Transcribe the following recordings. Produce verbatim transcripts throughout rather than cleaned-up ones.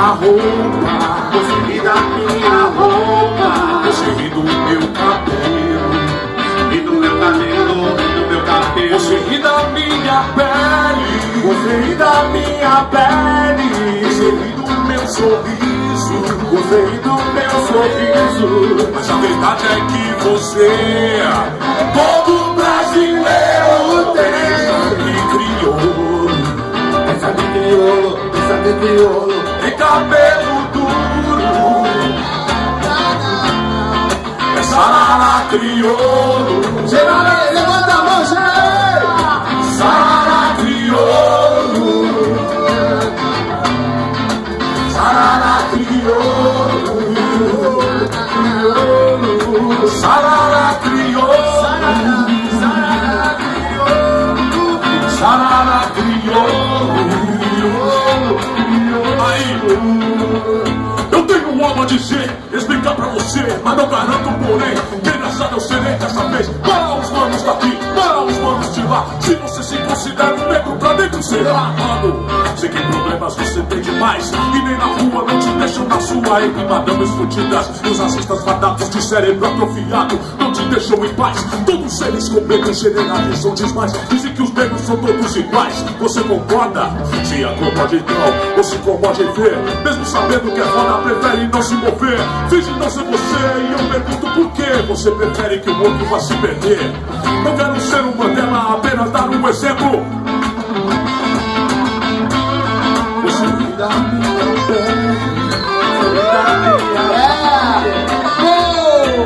roupa, você ri da minha roupa, você ri do meu cabelo, ri do meu cabelo, ri do meu cabelo, você ri da minha pele, você ri da minha pele, você ri do meu sorriso, você ri do meu sorriso. Mas a verdade é que você, todo brasileiro tem sangue crioulo, tem sangue crioulo, tem sangue crioulo, tem cabelo duro, é sarará crioulo. Geral, levanta a mão, geral! Sarará crioulo, sarará crioulo, sarará crioulo, sarará crioulo. Aí, eu tenho algo a dizer, explicar pra você, mas não garanto, porém, que engraçado eu serei dessa vez. Para os manos daqui, para os manos de lá. Se você se considera um negro, pra dentro será, mano. Sei que problemas você tem demais, e nem na rua não te deixam na sua equipe. Madames fudidas e os racistas fadados de cérebro atrofiado não te deixam em paz. Todos eles cometem generalizam demais. Dizem que os negros são todos iguais. Você concorda? Se acomode então, ou se incomode em ver. Mesmo sabendo que é foda, prefere não se mover. Finge não ser você, e eu pergunto por que você prefere que o outro vá se perder. Não quero ser um Mandela, apenas dar um exemplo. Você me dá minha pele, você me dá minha pele.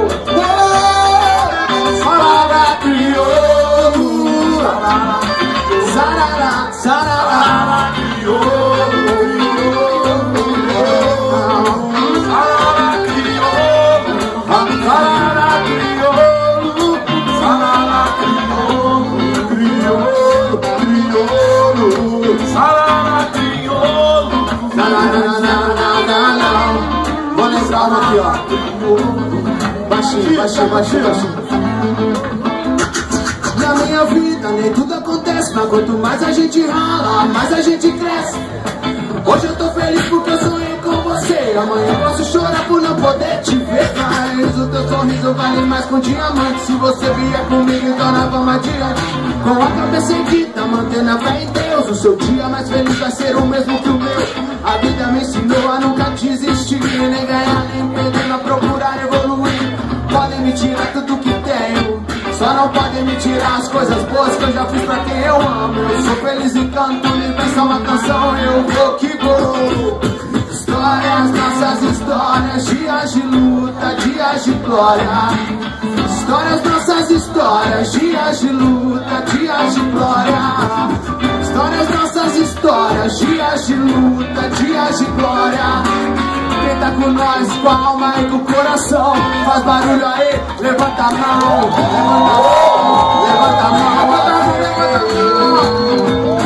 Sarará crioulo, sarará, sarará crioulo, sarará crioulo, sarará crioulo, sarará crioulo, crioulo, crioulo, sarará crioulo. Vou lembrar uma aqui, ó. Baixinho, baixinho, baixinho, baixinho. Na minha vida nem tudo acontece, mas quanto mais a gente rala, mais a gente cresce. Hoje eu tô feliz porque eu sonhei com você. Amanhã eu posso chorar por não poder te ver. Mas o teu sorriso vale mais que um diamante. Se você vier comigo, então nós vamos adiante. Com a cabeça erguida, mantendo a fé em Deus. O seu dia mais feliz vai ser o mesmo que o meu. A vida me ensinou a nunca desistir, nem ganhar, nem perder, a procurar evoluir. Podem me tirar tudo que tenho, só não podem me tirar as coisas boas que eu já fiz pra quem eu amo. Eu sou feliz e canto, universo é uma canção, eu vou que vou. Histórias, nossas histórias, dias de luta, dias de glória. Histórias, nossas histórias, dias de luta, dias de glória. Histórias, nossas histórias, dias de luta, dias de glória. Quem tá com nós, com a alma e com o coração, faz barulho aí, levanta a mão, levanta a mão, levanta a mão, levanta a mão.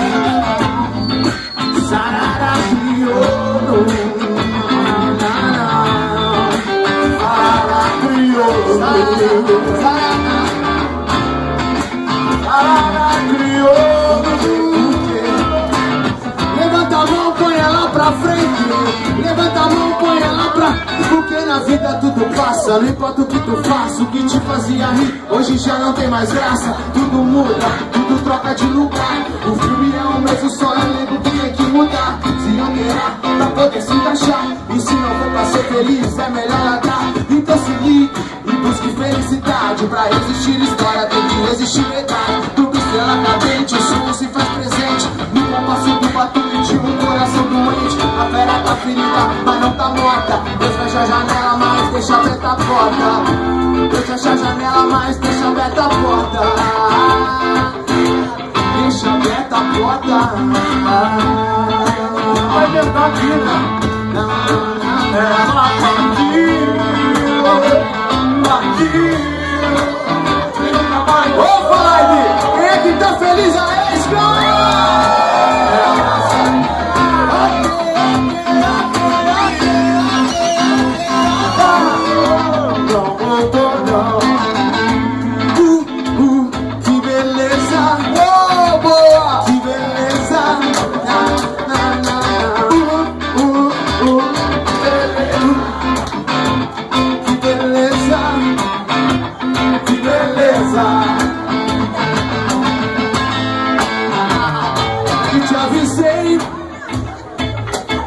Sarará crioulo, sarará crioulo, sarará crioulo. Levanta a mão, põe ela pra frente. Levanta a mão, põe ela pra... Porque na vida tudo passa, não importa o que tu faça. O que te fazia rir, hoje já não tem mais graça. Tudo muda, tudo troca de lugar. O filme é o mesmo, só eu lembro que tem que mudar. Se alterar, pra poder se encaixar. E se não for pra ser feliz, é melhor largar. Então se ligue e busque felicidade. Pra existir história tem que existir verdade. Tudo estrela cadente, o som se faz presente. No compasso do batuque, um coração doente. A fera tá ferida, mas não tá morta. Deus fecha a janela, mas deixa aberta a porta. Deus fecha a janela, mas deixa aberta a porta. Deixa aberta a porta. Vai dentro da vida. Ela partiu, partiu. Ô, Vibe, quem é que tá feliz aí, escreve?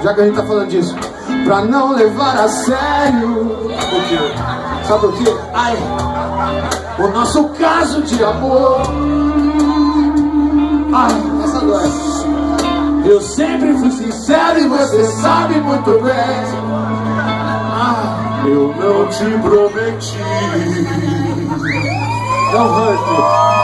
já que a gente tá falando disso, pra não levar a sério. Por quê? Sabe por quê? Ai, o nosso caso de amor. Ai, essa dói. Eu sempre fui sincero e você sabe muito bem. Ai, eu não te prometi. Don't hurt me.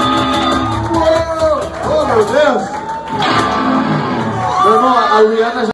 Meu irmão, a Rihanna já